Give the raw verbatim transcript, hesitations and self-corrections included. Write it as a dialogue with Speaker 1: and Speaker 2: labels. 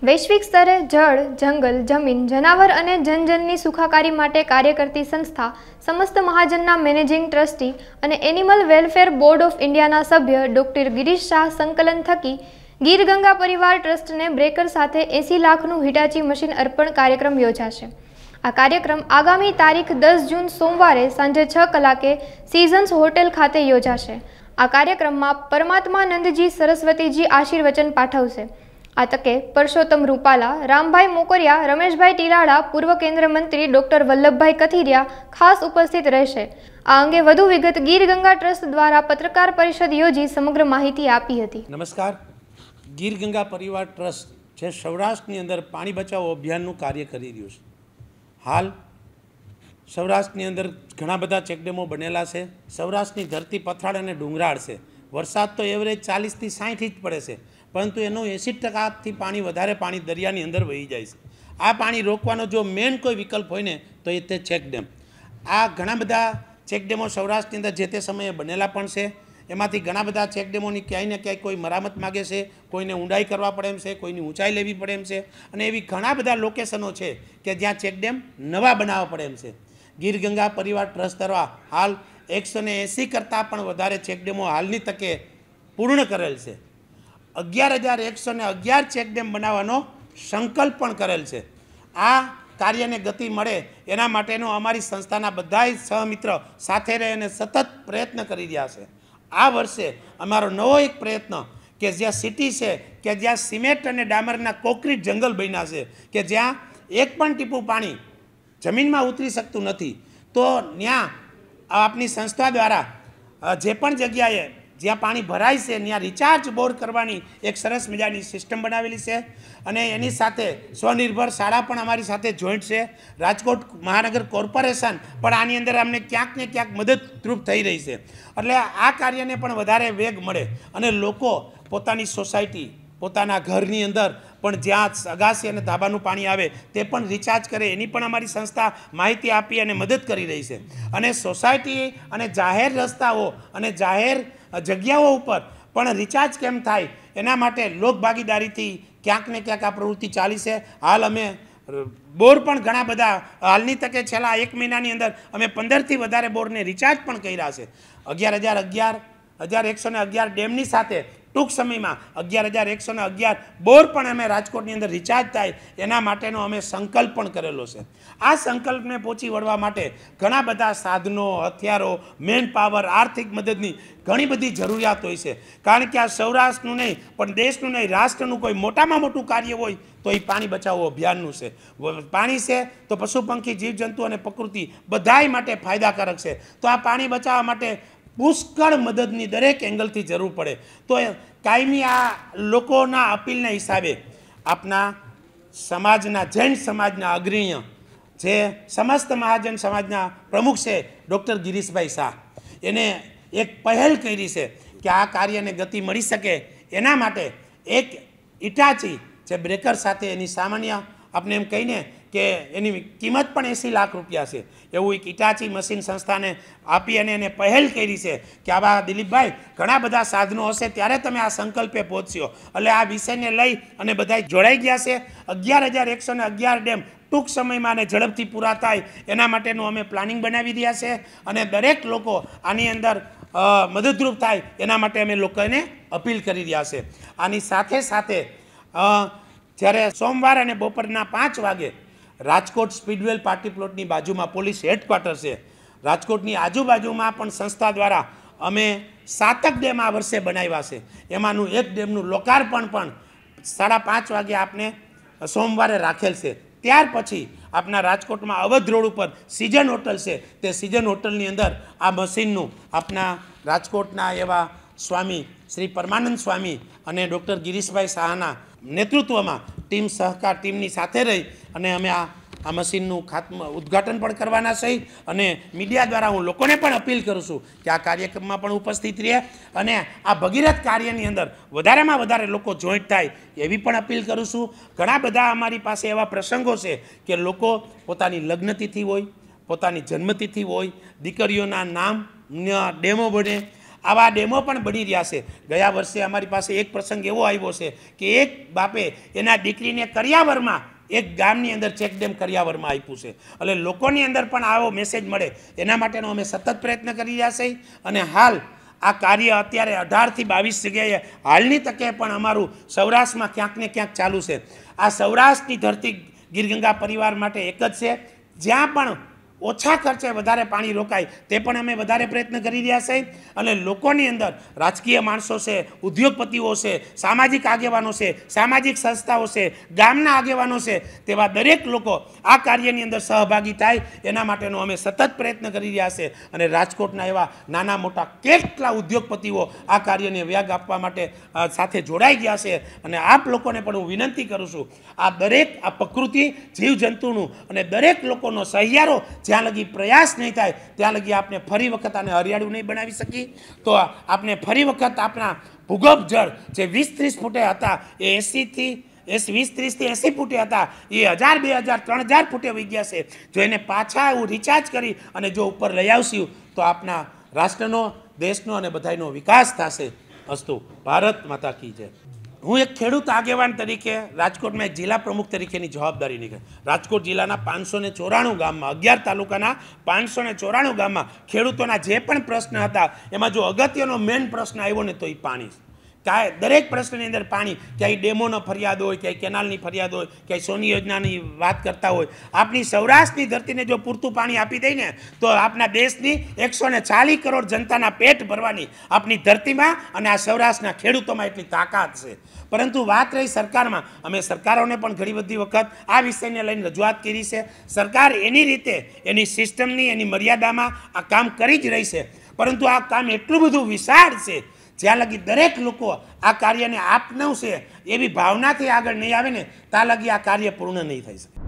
Speaker 1: વૈશ્વિક સ્તરે જળ, જંગલ, જમીન, જનાવર અને જનજનની સુખાકારી માટે કાર્ય કરતી સંસ્થા સમસ્ત મહાજનના મેનેજિંગ ટ્રસ્ટી અને એનિમલ વેલફેર બોર્ડ ઓફ ઇન્ડિયાના સભ્ય ડોક્ટર ગિરીશ શાહ સંકલન થકી ગીર ગંગા પરિવાર ટ્રસ્ટને બ્રેકર સાથે એંસી લાખનું હિટાચી મશીન અર્પણ કાર્યક્રમ યોજાશે। આ કાર્યક્રમ આગામી તારીખ દસ જૂન સોમવારે સાંજે છ કલાકે સીઝન્સ હોટેલ ખાતે યોજાશે। આ કાર્યક્રમમાં પરમાત્માનંદજી સરસ્વતીજી આશીર્વચન પાઠવશે। આ તકે પરસોત્તમ રૂપાલા, રામભાઈ મોકરિયા, રમેશભાઈ ટીલાડા, પૂર્વ કેન્દ્ર મંત્રી ડોક્ટર વલ્લભભાઈ કથિરિયા ખાસ ઉપસ્થિત રહેશે। આ અંગે વધુ વિગત ગીર ગંગા ટ્રસ્ટ દ્વારા પત્રકાર પરિષદ યોજી સમગ્ર માહિતી આપી હતી।
Speaker 2: નમસ્કાર। ગીર ગંગા પરિવાર ટ્રસ્ટ જે સૌરાષ્ટ્રની અંદર પાણી બચાવો અભિયાનનું કાર્ય કરી રહ્યું છે। હાલ સૌરાષ્ટ્રની અંદર ઘણા બધા ચેકડેમો બનેલા છે। સૌરાષ્ટ્રની ધરતી પથરાળ અને ડુંગરાળ છે। વરસાદ તો એવરેજ ચાલીસથી સાઠ ઇંચ પડે છે, પરંતુ એનું એંસી ટકાથી પાણી વધારે પાણી દરિયાની અંદર વહી જાય છે। આ પાણી રોકવાનો જો મેન કોઈ વિકલ્પ હોય ને તો એ તે ચેકડેમ। આ ઘણા બધા ચેકડેમો સૌરાષ્ટ્રની અંદર જે તે સમયે બનેલા પણ છે। એમાંથી ઘણા બધા ચેકડેમોની ક્યાંય ને ક્યાંય કોઈ મરામત માગે છે, કોઈને ઊંડાઈ કરવા પડે એમ છે, કોઈની ઊંચાઈ લેવી પડે એમ છે, અને એવી ઘણા બધા લોકેશનો છે કે જ્યાં ચેકડેમ નવા બનાવવા પડે એમ છે। ગીર ગંગા પરિવાર ટ્રસ્ટ દ્વારા હાલ એકસો ને એંસી કરતાં પણ વધારે ચેકડેમો હાલની તકે પૂર્ણ કરેલ છે। અગિયાર હજાર એકસો ને અગિયાર ચેકડેમ બનાવવાનો સંકલ્પ પણ કરેલ છે। આ કાર્યને ગતિ મળે એના માટેનો અમારી સંસ્થાના બધાય સહમિત્ર સાથે રહી અને સતત પ્રયત્ન કરી રહ્યા છે। આ વર્ષે અમારો નવો એક પ્રયત્ન કે જ્યાં સિટી છે કે જ્યાં સિમેન્ટ અને ડામરના કોન્ક્રીટ જંગલ બન્યા છે કે જ્યાં એક પણ ટીપું પાણી જમીનમાં ઉતરી શકતું નથી, તો ત્યાં આપની સંસ્થા દ્વારા જે પણ જગ્યાએ જ્યાં પાણી ભરાય છે ત્યાં રિચાર્જ બોર કરવાની એક સરસ મજાની સિસ્ટમ બનાવેલી છે। અને એની સાથે સ્વનિર્ભર શાળા પણ અમારી સાથે જોઈન્ટ છે। રાજકોટ મહાનગર કોર્પોરેશન પણ આની અંદર અમને ક્યાંક ને ક્યાંક મદદરૂપ થઈ રહી છે। એટલે આ કાર્યને પણ વધારે વેગ મળે અને લોકો પોતાની સોસાયટી, પોતાના ઘરની અંદર પણ જ્યાં અગાસી અને ધાબાનું પાણી આવે તે પણ રિચાર્જ કરે એની પણ અમારી સંસ્થા માહિતી આપી અને મદદ કરી રહી છે। અને સોસાયટી અને જાહેર રસ્તાઓ અને જાહેર જગ્યાઓ ઉપર પણ રિચાર્જ કેમ થાય એના માટે લોકભાગીદારીથી ક્યાંક ને ક્યાંક આ પ્રવૃત્તિ ચાલી છે। હાલ અમે બોર પણ ઘણા બધા હાલની તકે છેલ્લા એક મહિનાની અંદર અમે પંદરથી વધારે બોરને રિચાર્જ પણ કર્યા છે। અગિયાર હજાર અગિયાર હજાર એકસો ને અગિયાર ડેમની સાથે ટૂંક સમયમાં અગિયાર હજાર એકસો ને અગિયાર બોર પણ અમે રાજકોટની અંદર રિચાર્જ થાય એના માટેનો અમે સંકલ્પ પણ કરેલો છે। આ સંકલ્પને પહોંચી વળવા માટે ઘણા બધા સાધનો, હથિયારો, મેન પાવર, આર્થિક મદદની ઘણી બધી જરૂરિયાત હોય છે। કારણ કે આ સૌરાષ્ટ્રનું નહીં પણ દેશનું નહીં, રાષ્ટ્રનું કોઈ મોટામાં મોટું કાર્ય હોય તો એ પાણી બચાવો અભિયાનનું છે। પાણી છે તો પશુ પંખી, જીવજંતુ અને પ્રકૃતિ બધાય માટે ફાયદાકારક છે। તો આ પાણી બચાવવા માટે પુષ્કળ મદદની દરેક એંગલથી જરૂર પડે, તો કાયમી આ લોકોના અપીલના હિસાબે આપના સમાજના, જૈન સમાજના અગ્રણીય જે સમસ્ત મહાજન સમાજના પ્રમુખ છે ડૉક્ટર ગિરીશભાઈ શાહ, એને એક પહેલ કરી છે કે આ કાર્યને ગતિ મળી શકે એના માટે એક ઇટાચી જે બ્રેકર સાથે એની સામાન્ય આપણે એમ કહીને કે એની કિંમત પણ એંસી લાખ રૂપિયા છે એવું એક ઇટાચી મશીન સંસ્થાને આપી અને એને પહેલ કરી છે કે આવા દિલીપભાઈ ઘણા બધા સાધનો હશે ત્યારે તમે આ સંકલ્પે પહોંચ્યો। એટલે આ વિષયને લઈ અને બધા જોડાઈ ગયા છે। અગિયાર હજાર એકસો ને અગિયાર ડેમ ટૂંક સમયમાં અને ઝડપથી પૂરા થાય એના માટેનું અમે પ્લાનિંગ બનાવી રહ્યા છે અને દરેક લોકો આની અંદર મદદરૂપ થાય એના માટે અમે લોકોને અપીલ કરી રહ્યા છે। આની સાથે સાથે જ્યારે સોમવાર અને બપોરના પાંચ વાગે રાજકોટ સ્પીડવેલ પાર્ટી પ્લોટની બાજુમાં પોલીસ હેડક્વાર્ટર છે, રાજકોટની આજુબાજુમાં પણ સંસ્થા દ્વારા અમે સાતક ડેમ આ વર્ષે બનાવ્યા છે। એમાંનું એક ડેમનું લોકાર્પણ પણ સાડા પાંચ વાગે આપને સોમવારે રાખેલ છે। ત્યાર પછી આપના રાજકોટમાં અવધ રોડ ઉપર સિઝન હોટલ છે, તે સિઝન હોટલની અંદર આ મશીનનું આપના રાજકોટના એવા સ્વામી શ્રી પરમાનંદ સ્વામી અને ડૉક્ટર ગિરીશભાઈ શાહના નેતૃત્વમાં ટીમ સહકાર ટીમની સાથે રહી અને અમે આ આ મશીનનું ખાતમ ઉદ્ઘાટન પણ કરવાના છે। અને મીડિયા દ્વારા હું લોકોને પણ અપીલ કરું છું કે આ કાર્યક્રમમાં પણ ઉપસ્થિત રહે અને આ ભગીરથ કાર્યની અંદર વધારેમાં વધારે લોકો જોઈન્ટ થાય એવી પણ અપીલ કરું છું। ઘણા બધા અમારી પાસે એવા પ્રસંગો છે કે લોકો પોતાની લગ્નતિથિ હોય, પોતાની જન્મતિથિ હોય, દીકરીઓના નામ ડેમો બને, આવા ડેમો પણ બની રહ્યા છે। ગયા વર્ષે અમારી પાસે એક પ્રસંગ એવો આવ્યો છે કે એક બાપે એના દીકરીને કરિયાવરમાં એક ગામની અંદર ચેક ડેમ કરિયાવરમાં આપ્યું છે। એટલે લોકોની અંદર પણ આવો મેસેજ મળે એના માટેનો અમે સતત પ્રયત્ન કરી રહ્યા છીએ। અને હાલ આ કાર્ય અત્યારે અઢારથી બાવીસ જગ્યાએ હાલની તકે પણ અમારું સૌરાષ્ટ્રમાં ક્યાંક ને ક્યાંક ચાલુ છે। આ સૌરાષ્ટ્રની ધરતી ગીરગંગા પરિવાર માટે એક જ છે, જ્યાં પણ ઓછા ખર્ચે વધારે પાણી રોકાય તે પણ અમે વધારે પ્રયત્ન કરી રહ્યા છીએ। અને લોકોની અંદર રાજકીય માણસો છે, ઉદ્યોગપતિઓ છે, સામાજિક આગેવાનો છે, સામાજિક સંસ્થાઓ છે, ગામના આગેવાનો છે, તેવા દરેક લોકો આ કાર્યની અંદર સહભાગી થાય એના માટેનો અમે સતત પ્રયત્ન કરી રહ્યા છીએ। અને રાજકોટના એવા નાના મોટા કેટલા ઉદ્યોગપતિઓ આ કાર્યને વ્યાગ આપવા માટે સાથે જોડાઈ ગયા છે। અને આપ લોકોને પણ હું વિનંતી કરું છું, આ દરેક આ પ્રકૃતિ જીવજંતુનું અને દરેક લોકોનો સહિયારો જ્યાં લગી પ્રયાસ નહીં થાય ત્યાં લગી આપણે ફરી વખત આને હરિયાળું નહીં બનાવી શકીએ। તો આપણે ફરી વખત આપણા ભૂગર્ભ જળ જે વીસ ત્રીસ ફૂટે હતા એ એંસીથી એસી વીસ ત્રીસથી એંસી ફૂટે હતા એ હજાર બે હજાર ત્રણ હજાર ફૂટે વહી ગયા છે। જો એને પાછા એવું રિચાર્જ કરી અને જો ઉપર લઈ આવશું તો આપણા રાષ્ટ્રનો, દેશનો અને બધાનો વિકાસ થશે। અસ્તુ। ભારત માતા કી જય। હું એક ખેડૂત આગેવાન તરીકે રાજકોટમાં એક જિલ્લા પ્રમુખ તરીકેની જવાબદારી નીકળે। રાજકોટ જિલ્લાના પાંચસો ને ચોરાણું ગામમાં અગિયાર તાલુકાના પાંચસો ને ચોરાણું ગામમાં ખેડૂતોના જે પણ પ્રશ્ન હતા એમાં જો અગત્યનો મેઇન પ્રશ્ન આવ્યો ને તો એ પાણી। ક્યાંય દરેક પ્રશ્નની અંદર પાણી, ક્યાંય ડેમોનો ફરિયાદ હોય, ક્યાંય કેનાલની ફરિયાદ હોય, ક્યાંય સોની યોજનાની વાત કરતા હોય। આપણી સૌરાષ્ટ્રની ધરતીને જો પૂરતું પાણી આપી દઈને તો આપણા દેશની એકસો ને ચાલીસ કરોડ જનતાના પેટ ભરવાની આપણી ધરતીમાં અને આ સૌરાષ્ટ્રના ખેડૂતોમાં એટલી તાકાત છે। પરંતુ વાત રહી સરકારમાં, અમે સરકારોને પણ ઘણી બધી વખત આ વિષયને લઈને રજૂઆત કરી છે। સરકાર એની રીતે એની સિસ્ટમની એની મર્યાદામાં આ કામ કરી જ રહી છે, પરંતુ આ કામ એટલું બધું વિશાળ છે જ્યાં લગી દરેક લોકો આ કાર્યને આપનાવશે એવી ભાવનાથી આગળ નહીં આવે ને ત્યાં લગી આ કાર્ય પૂર્ણ નહીં થઈ શકે।